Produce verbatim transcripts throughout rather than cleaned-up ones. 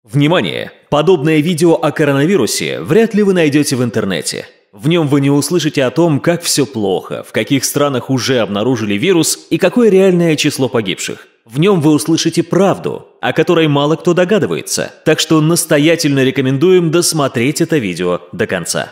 Внимание! Подобное видео о коронавирусе вряд ли вы найдете в интернете. В нем вы не услышите о том, как все плохо, в каких странах уже обнаружили вирус и какое реальное число погибших. В нем вы услышите правду, о которой мало кто догадывается, так что настоятельно рекомендуем досмотреть это видео до конца.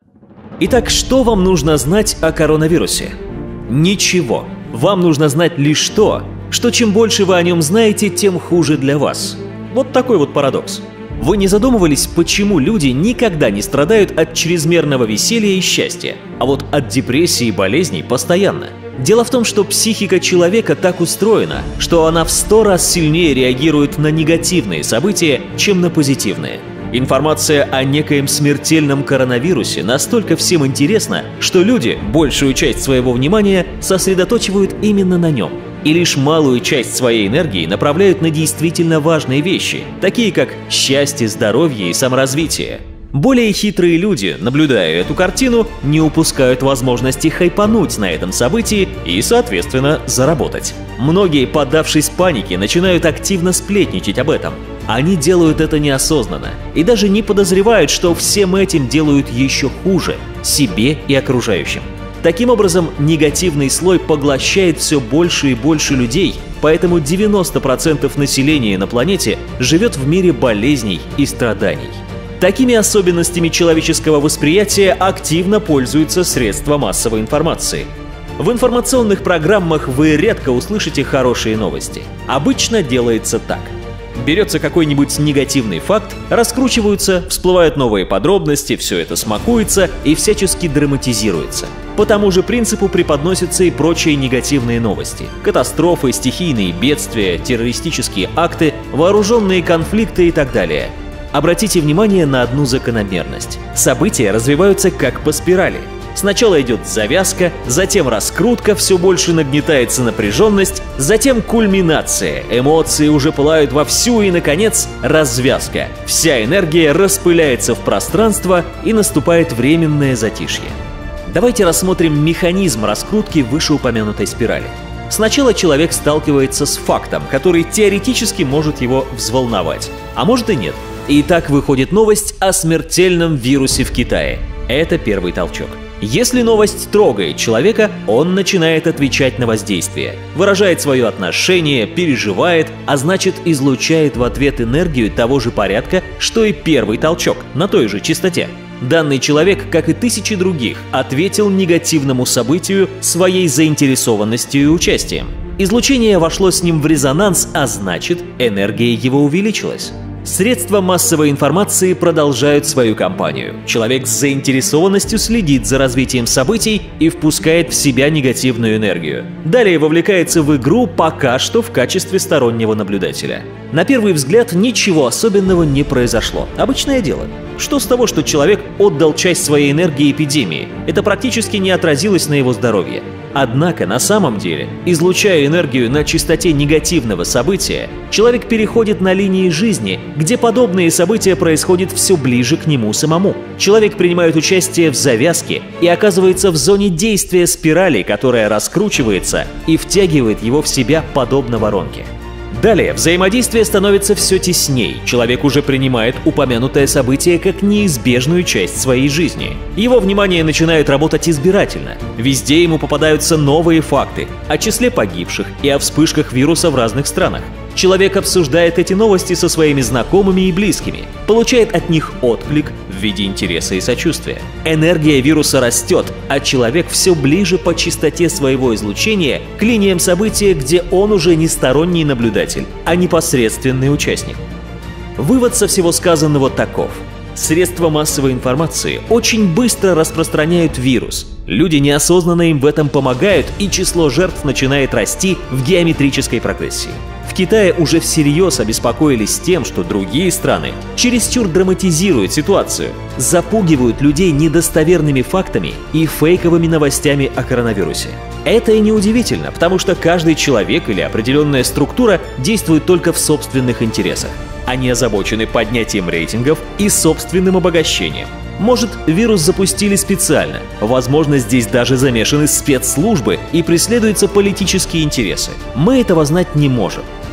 Итак, что вам нужно знать о коронавирусе? Ничего. Вам нужно знать лишь то, что чем больше вы о нем знаете, тем хуже для вас. Вот такой вот парадокс. Вы не задумывались, почему люди никогда не страдают от чрезмерного веселья и счастья, а вот от депрессии и болезней постоянно? Дело в том, что психика человека так устроена, что она в сто раз сильнее реагирует на негативные события, чем на позитивные. Информация о некоем смертельном коронавирусе настолько всем интересна, что люди большую часть своего внимания сосредотачивают именно на нем. И лишь малую часть своей энергии направляют на действительно важные вещи, такие как счастье, здоровье и саморазвитие. Более хитрые люди, наблюдая эту картину, не упускают возможности хайпануть на этом событии и, соответственно, заработать. Многие, поддавшись панике, начинают активно сплетничать об этом. Они делают это неосознанно и даже не подозревают, что всем этим делают еще хуже себе и окружающим. Таким образом, негативный слой поглощает все больше и больше людей, поэтому девяносто процентов населения на планете живет в мире болезней и страданий. Такими особенностями человеческого восприятия активно пользуются средства массовой информации. В информационных программах вы редко услышите хорошие новости. Обычно делается так. Берется какой-нибудь негативный факт, раскручиваются, всплывают новые подробности, все это смакуется и всячески драматизируется. По тому же принципу преподносятся и прочие негативные новости. Катастрофы, стихийные бедствия, террористические акты, вооруженные конфликты и так далее. Обратите внимание на одну закономерность. События развиваются как по спирали. Сначала идет завязка, затем раскрутка, все больше нагнетается напряженность, затем кульминация, эмоции уже пылают вовсю и, наконец, развязка. Вся энергия распыляется в пространство и наступает временное затишье. Давайте рассмотрим механизм раскрутки вышеупомянутой спирали. Сначала человек сталкивается с фактом, который теоретически может его взволновать, а может и нет. И так выходит новость о смертельном вирусе в Китае. Это первый толчок. Если новость трогает человека, он начинает отвечать на воздействие, выражает свое отношение, переживает, а значит излучает в ответ энергию того же порядка, что и первый толчок, на той же частоте. Данный человек, как и тысячи других, ответил негативному событию своей заинтересованностью и участием. Излучение вошло с ним в резонанс, а значит, энергия его увеличилась. Средства массовой информации продолжают свою кампанию. Человек с заинтересованностью следит за развитием событий и впускает в себя негативную энергию. Далее вовлекается в игру пока что в качестве стороннего наблюдателя. На первый взгляд ничего особенного не произошло. Обычное дело. Что с того, что человек отдал часть своей энергии эпидемии? Это практически не отразилось на его здоровье. Однако на самом деле, излучая энергию на частоте негативного события, человек переходит на линии жизни, где подобные события происходят все ближе к нему самому. Человек принимает участие в завязке и оказывается в зоне действия спирали, которая раскручивается и втягивает его в себя подобно воронке. Далее взаимодействие становится все тесней, человек уже принимает упомянутое событие как неизбежную часть своей жизни. Его внимание начинает работать избирательно. Везде ему попадаются новые факты о числе погибших и о вспышках вируса в разных странах. Человек обсуждает эти новости со своими знакомыми и близкими, получает от них отклик в виде интереса и сочувствия. Энергия вируса растет, а человек все ближе по частоте своего излучения к линиям события, где он уже не сторонний наблюдатель, а непосредственный участник. Вывод со всего сказанного таков. Средства массовой информации очень быстро распространяют вирус. Люди неосознанно им в этом помогают, и число жертв начинает расти в геометрической прогрессии. В Китае уже всерьез обеспокоились тем, что другие страны чересчур драматизируют ситуацию, запугивают людей недостоверными фактами и фейковыми новостями о коронавирусе. Это и неудивительно, потому что каждый человек или определенная структура действует только в собственных интересах. Они озабочены поднятием рейтингов и собственным обогащением. Может, вирус запустили специально, возможно, здесь даже замешаны спецслужбы и преследуются политические интересы. Мы этого знать не можем.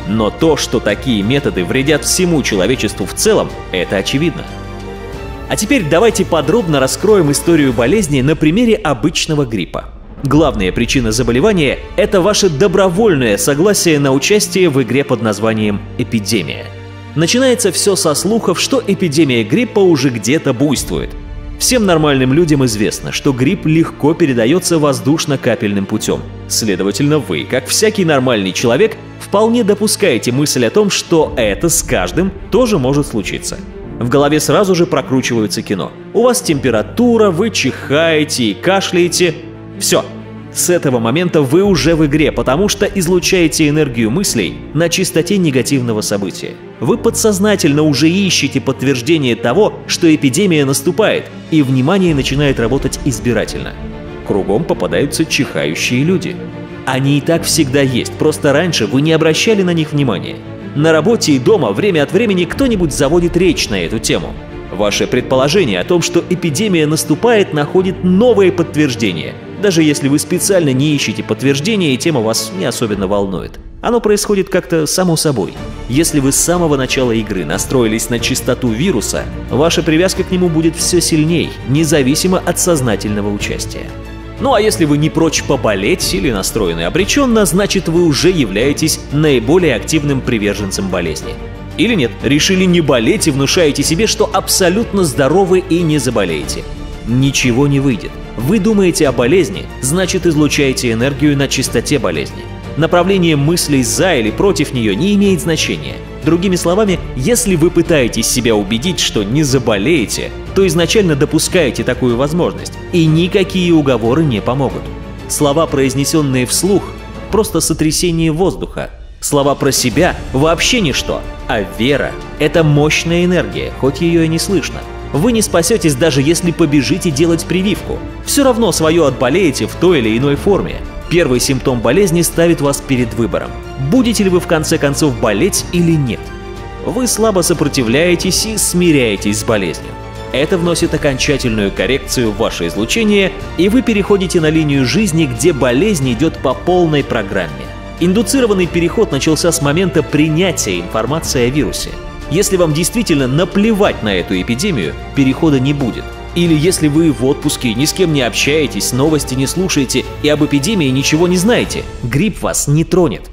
Но то, что такие методы вредят всему человечеству в целом, это очевидно. А теперь давайте подробно раскроем историю болезни на примере обычного гриппа. Главная причина заболевания – это ваше добровольное согласие на участие в игре под названием «Эпидемия». Начинается все со слухов, что эпидемия гриппа уже где-то буйствует. Всем нормальным людям известно, что грипп легко передается воздушно-капельным путем. Следовательно, вы, как всякий нормальный человек, вполне допускаете мысль о том, что это с каждым тоже может случиться. В голове сразу же прокручивается кино. У вас температура, вы чихаете и кашляете. Все. С этого момента вы уже в игре, потому что излучаете энергию мыслей на частоте негативного события. Вы подсознательно уже ищете подтверждение того, что эпидемия наступает, и внимание начинает работать избирательно. Кругом попадаются чихающие люди. Они и так всегда есть, просто раньше вы не обращали на них внимания. На работе и дома время от времени кто-нибудь заводит речь на эту тему. Ваше предположение о том, что эпидемия наступает, находит новое подтверждение. Даже если вы специально не ищете подтверждения и тема вас не особенно волнует. Оно происходит как-то само собой. Если вы с самого начала игры настроились на чистоту вируса, ваша привязка к нему будет все сильней, независимо от сознательного участия. Ну а если вы не прочь поболеть или настроены обреченно, значит вы уже являетесь наиболее активным приверженцем болезни. Или нет, решили не болеть и внушаете себе, что абсолютно здоровы и не заболеете. Ничего не выйдет. Вы думаете о болезни, значит излучаете энергию на частоте болезни. Направление мыслей за или против нее не имеет значения. Другими словами, если вы пытаетесь себя убедить, что не заболеете, то изначально допускаете такую возможность, и никакие уговоры не помогут. Слова, произнесенные вслух, просто сотрясение воздуха. Слова про себя вообще ничто, а вера – это мощная энергия, хоть ее и не слышно. Вы не спасетесь, даже если побежите делать прививку. Все равно свое отболеете в той или иной форме. Первый симптом болезни ставит вас перед выбором. Будете ли вы в конце концов болеть или нет? Вы слабо сопротивляетесь и смиряетесь с болезнью. Это вносит окончательную коррекцию в ваше излучение, и вы переходите на линию жизни, где болезнь идет по полной программе. Индуцированный переход начался с момента принятия информации о вирусе. Если вам действительно наплевать на эту эпидемию, перехода не будет. Или если вы в отпуске, ни с кем не общаетесь, новости не слушаете и об эпидемии ничего не знаете, грипп вас не тронет.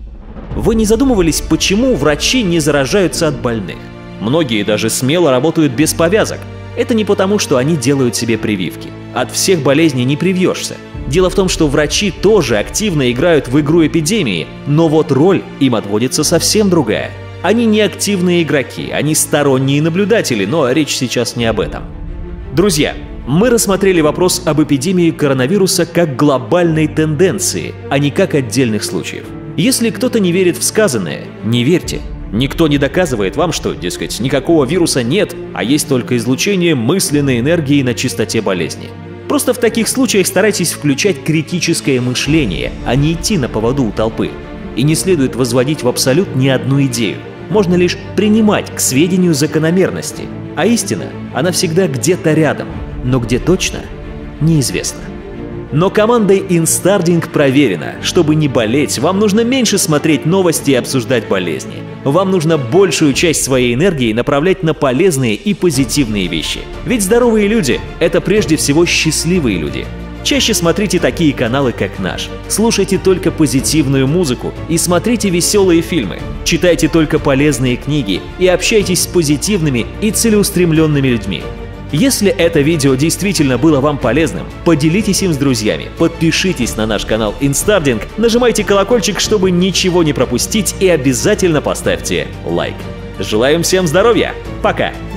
Вы не задумывались, почему врачи не заражаются от больных? Многие даже смело работают без повязок. Это не потому, что они делают себе прививки. От всех болезней не привьешься. Дело в том, что врачи тоже активно играют в игру эпидемии, но вот роль им отводится совсем другая. Они не активные игроки, они сторонние наблюдатели, но речь сейчас не об этом. Друзья, мы рассмотрели вопрос об эпидемии коронавируса как глобальной тенденции, а не как отдельных случаев. Если кто-то не верит в сказанное, не верьте. Никто не доказывает вам, что, дескать, никакого вируса нет, а есть только излучение мысленной энергии на частоте болезни. Просто в таких случаях старайтесь включать критическое мышление, а не идти на поводу у толпы. И не следует возводить в абсолют ни одну идею. Можно лишь принимать к сведению закономерности. А истина, она всегда где-то рядом, но где точно, неизвестно. Но командой Instarding проверено, чтобы не болеть, вам нужно меньше смотреть новости и обсуждать болезни. Вам нужно большую часть своей энергии направлять на полезные и позитивные вещи. Ведь здоровые люди – это прежде всего счастливые люди. Чаще смотрите такие каналы, как наш. Слушайте только позитивную музыку и смотрите веселые фильмы. Читайте только полезные книги и общайтесь с позитивными и целеустремленными людьми. Если это видео действительно было вам полезным, поделитесь им с друзьями, подпишитесь на наш канал Instarding, нажимайте колокольчик, чтобы ничего не пропустить, и обязательно поставьте лайк. Желаем всем здоровья! Пока!